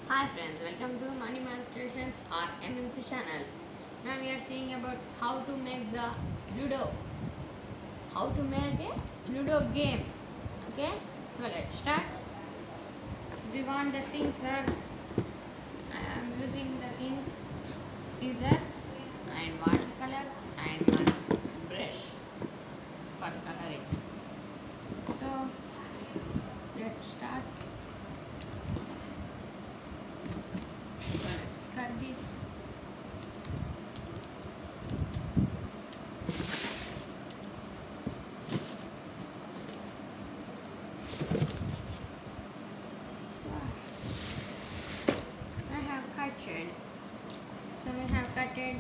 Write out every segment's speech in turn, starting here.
Hi friends, welcome to Money Math Creations or MMC channel. Now we are seeing about how to make the ludo. How to make a ludo game. Okay, so let's start. We want the things are I am using the things scissors and watercolors and one brush for coloring. So let's start. So let's cut this. I have cut it. So we have cut it.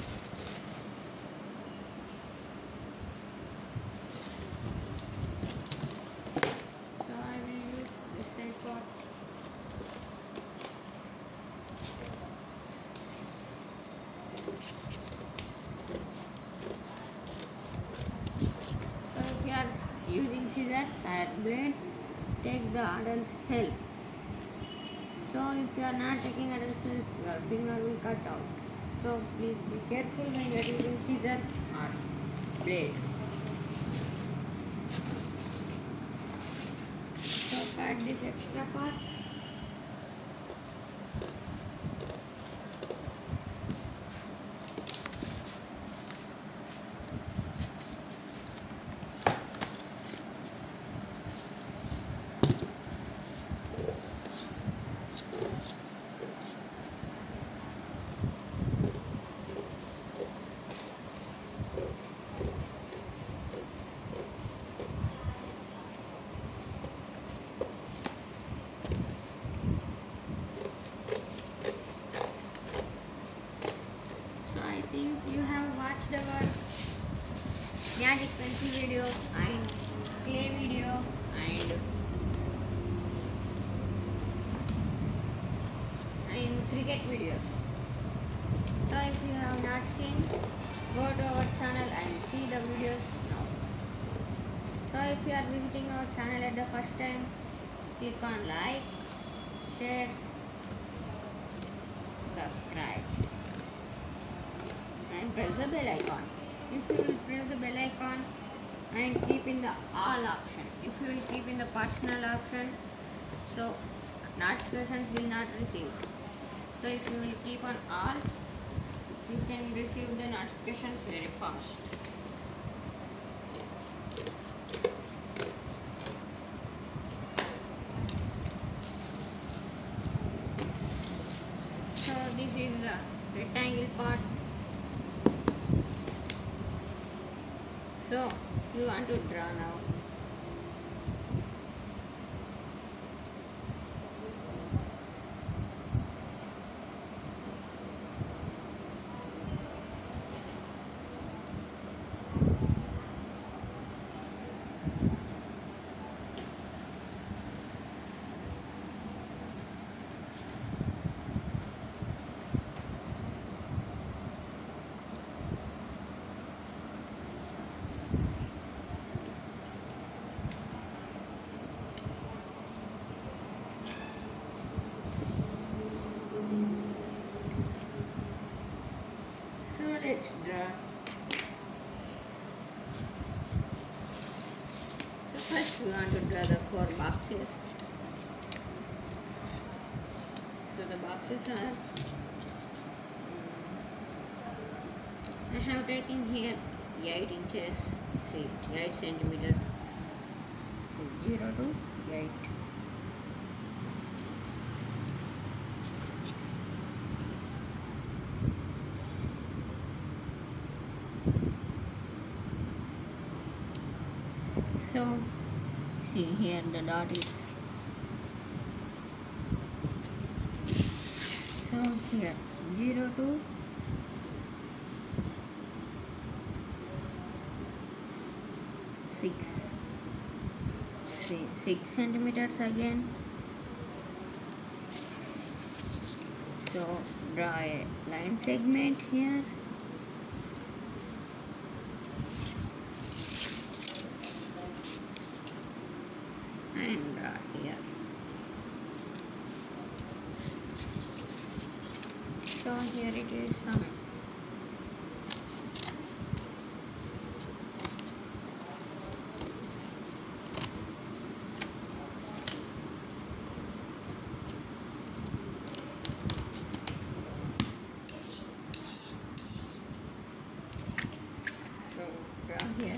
So I will use this side part. So if you are using scissors or blade, take the adult's help. So if you are not taking adult's help, your finger will cut out. So please be careful when you are using scissors or blade. So cut this extra part. So I think you have watched our magic pencil video and clay video and cricket videos. So if you have not seen, go to our channel and see the videos now. So if you are visiting our channel at the first time, click on like, share, subscribe and press the bell icon. If you will press the bell icon and keep in the all option, if you will keep in the personal option, so notifications will not receive. So if you will keep on all, you can receive the notifications very fast. So this is the rectangle part. So you want to draw now. So let's draw. So first we want to draw the 4 boxes. So the boxes are, I have taken here 8 inches, see 8 centimeters, so 0 to 8. So see here the dot is, so here 0 to 6, see 6 centimeters again. So draw a line segment here. And draw here. So here it is some. So draw here.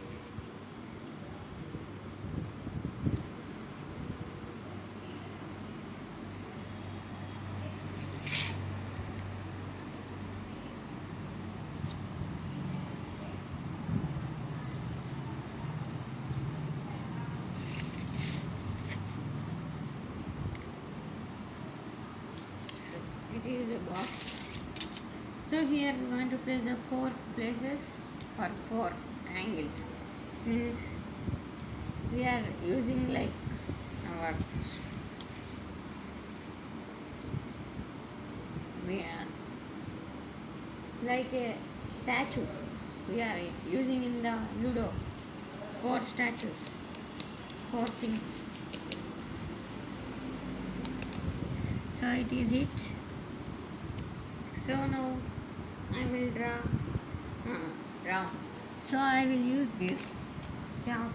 It is a box. So here we want to place the 4 places for 4 angles. Means we are using like our we are like a statue. We are using in the ludo 4 statues, 4 things. So it is it. So now I will draw. So I will use this cap.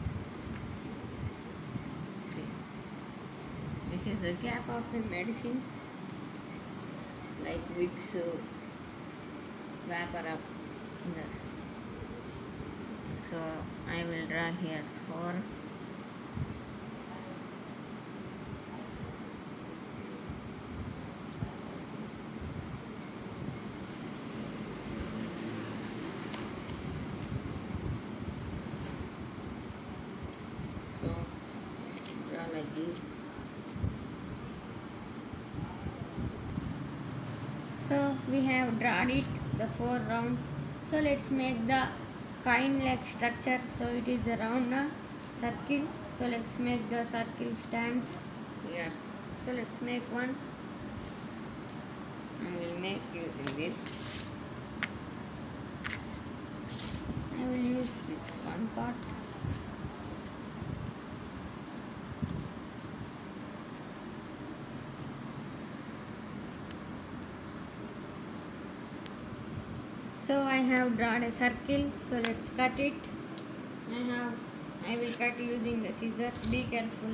See, this is the cap of a medicine, like Vicks, vapor up. Yes. So I will draw here 4. So draw like this. So we have drawn it the 4 rounds. So let's make the coin like structure. So it is around a circle. So let's make the circle stands here. So let's make one. I will make using this. I will use this one part. So I have drawn a circle. So let's cut it. I will cut using the scissors. Be careful.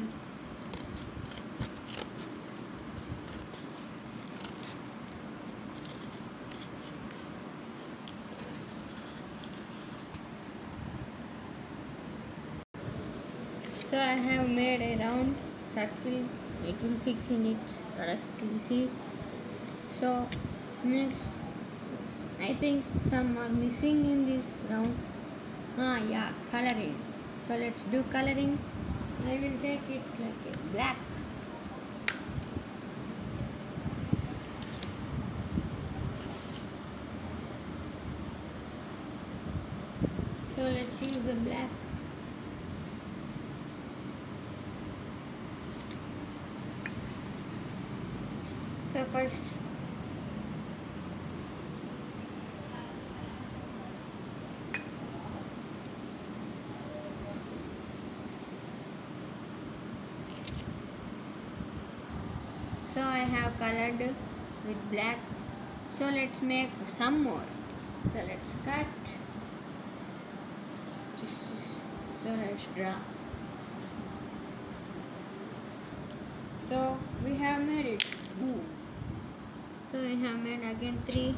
So I have made a round circle. It will fix in it correctly. See. So next, I think some are missing in this round. Yeah, coloring. So let's do coloring. I will take it like a black. So let's use the black. So first, so I have colored with black. So let's make some more. So let's cut. So let's draw. So we have made it. Ooh. So I have made again 3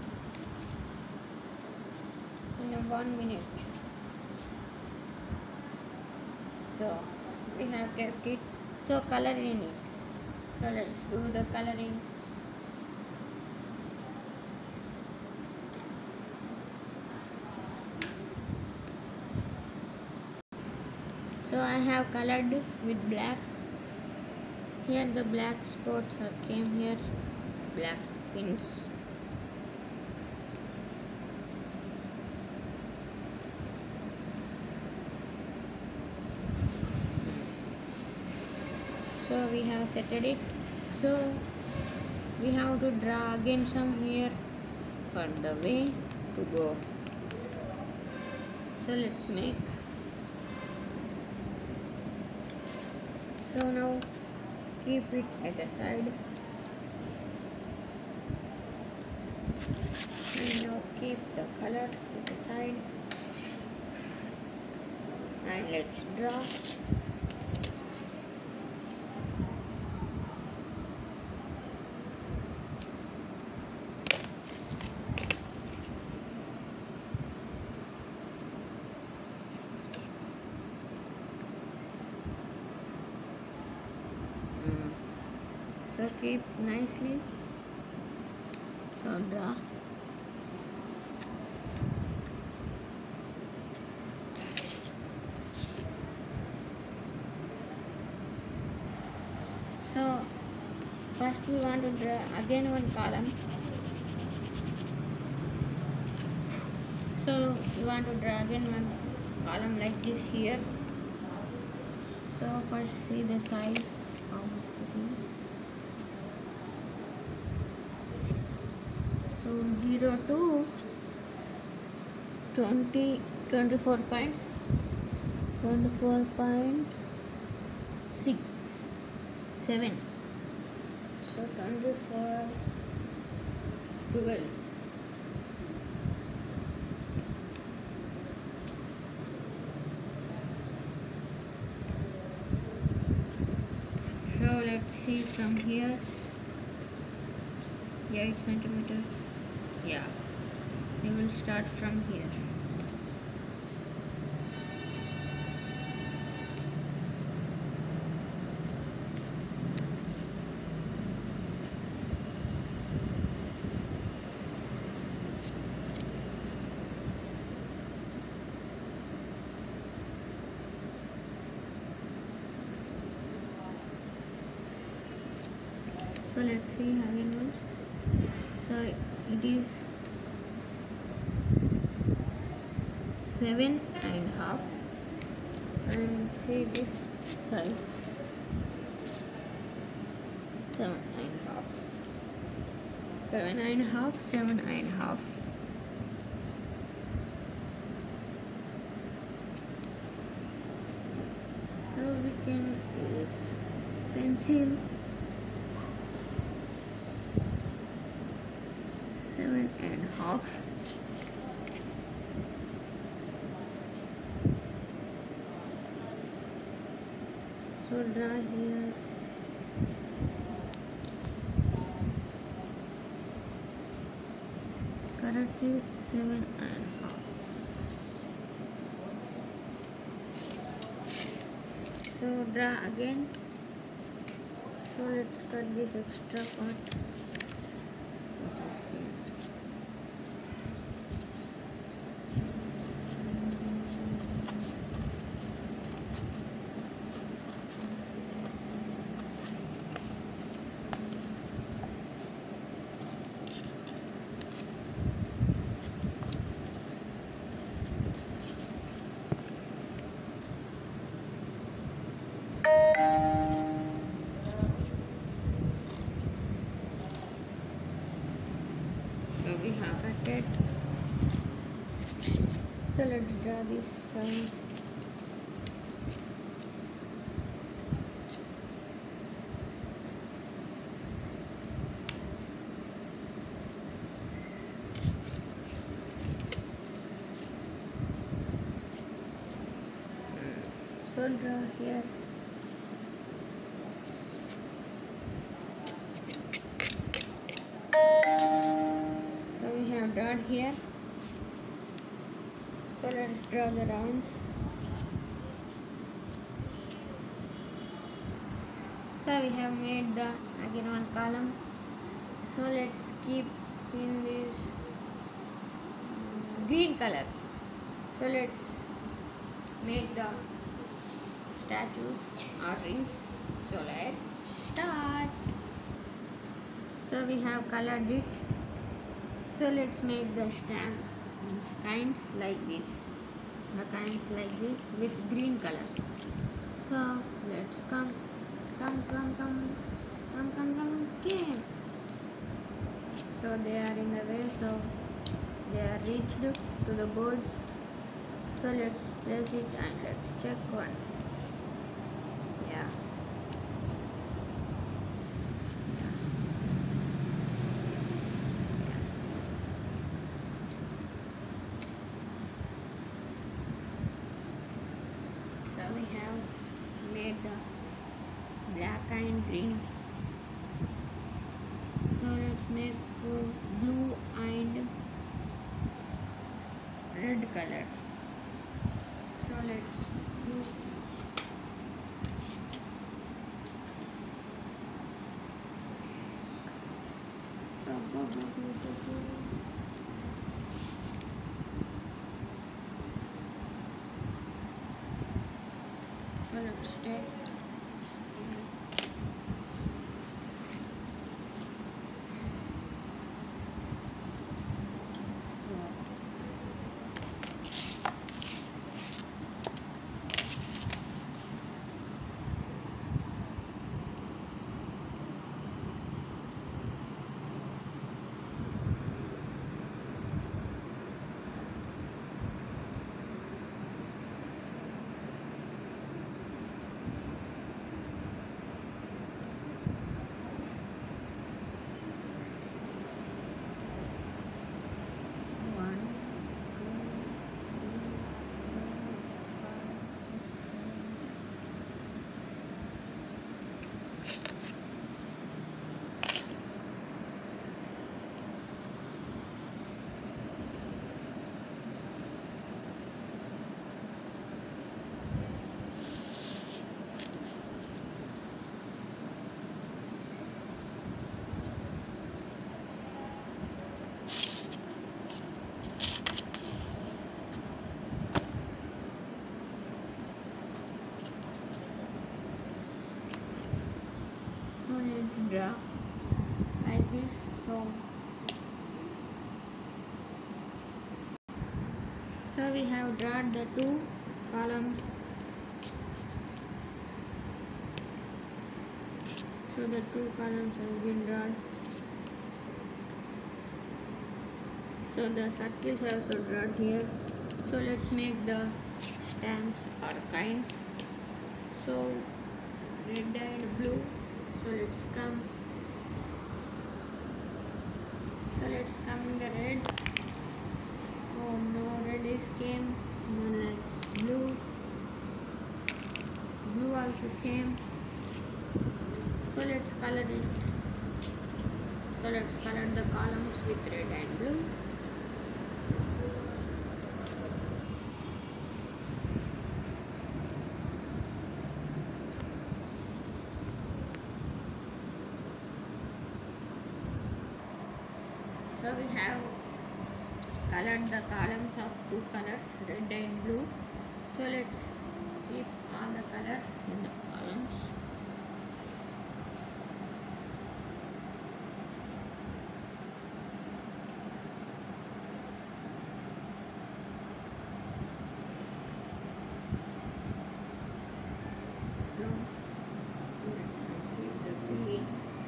in 1 minute. So we have kept it. So color in it. So let's do the coloring. So I have colored with black. Here the black spots are came here. Black pins. So we have setted it. So we have to draw again some here for the way to go. So let's make. So now keep it at a side. And now keep the colors to the side and let's draw. So keep nicely. So draw. So first we want to draw again one column. So we want to draw again one column like this here. So first see the size, how much it is. So 0 to 20, 24 points, 24.6, 7. So 24, 12. So let's see from here. 8 centimeters. Yeah, we will start from here. So let's see again once. So it is 7.5 and see this size 7.5, 7.5, 7.5. So we can use pencil. 7.5. So draw here. Correctly 7.5. So draw again. So let's cut this extra part. So we have cut it. So let's draw these signs. So draw here. So we have drawn here. So let's draw the rounds. So we have made the again one column. So let's keep in this green color. So let's make the statues or rings. So let's start. So we have colored it. So let's make the stands, means kinds like this. The kinds like this with green color. So let's come. So they are in the way, so they are reached to the board. So let's place it and let's check once. Yeah. So go. So let's take. So let's draw like this. So we have drawn the two columns. So the two columns have been drawn. So the circles are also drawn here. So let's make the stamps or kinds. So red and blue. So let's come in the red. Oh no, red is came. No, that's blue. Blue also came. So let's color it. So let's color the columns with red and blue. So we have colored the columns of two colors, red and blue. So let's keep all the colors in the columns. So let's keep the green.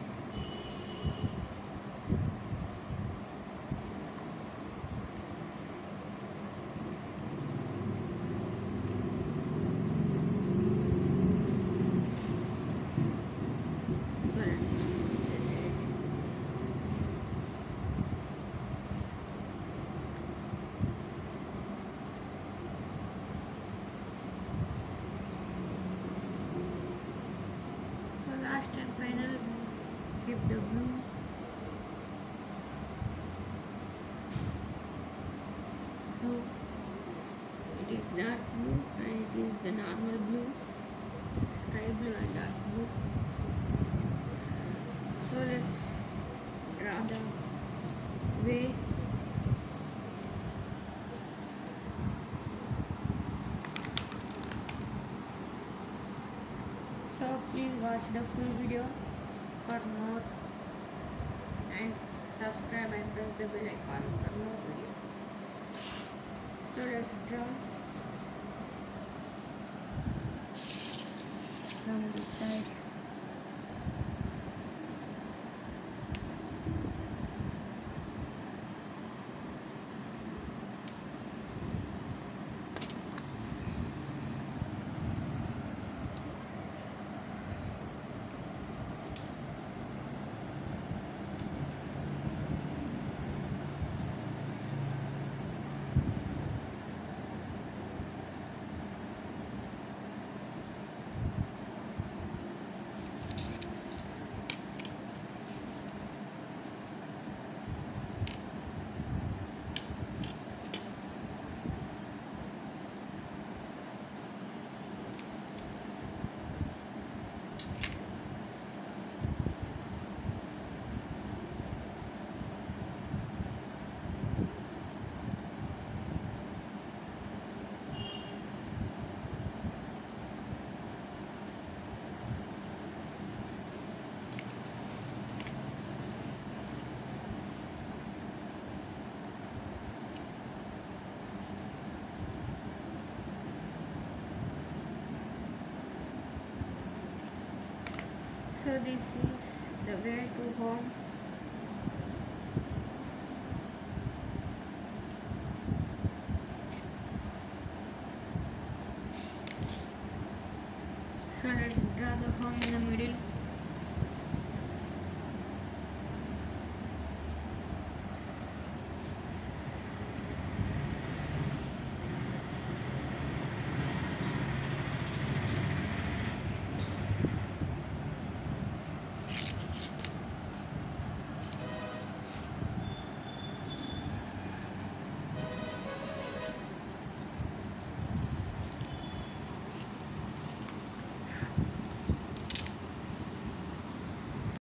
Last and final, keep the blue. So it is dark blue and it is the normal blue, sky blue and dark blue. So let's draw the way. So please watch the full video for more and subscribe and press the bell icon for more videos. So let's draw from this side. So this is the way to home. So let's draw the home in the middle.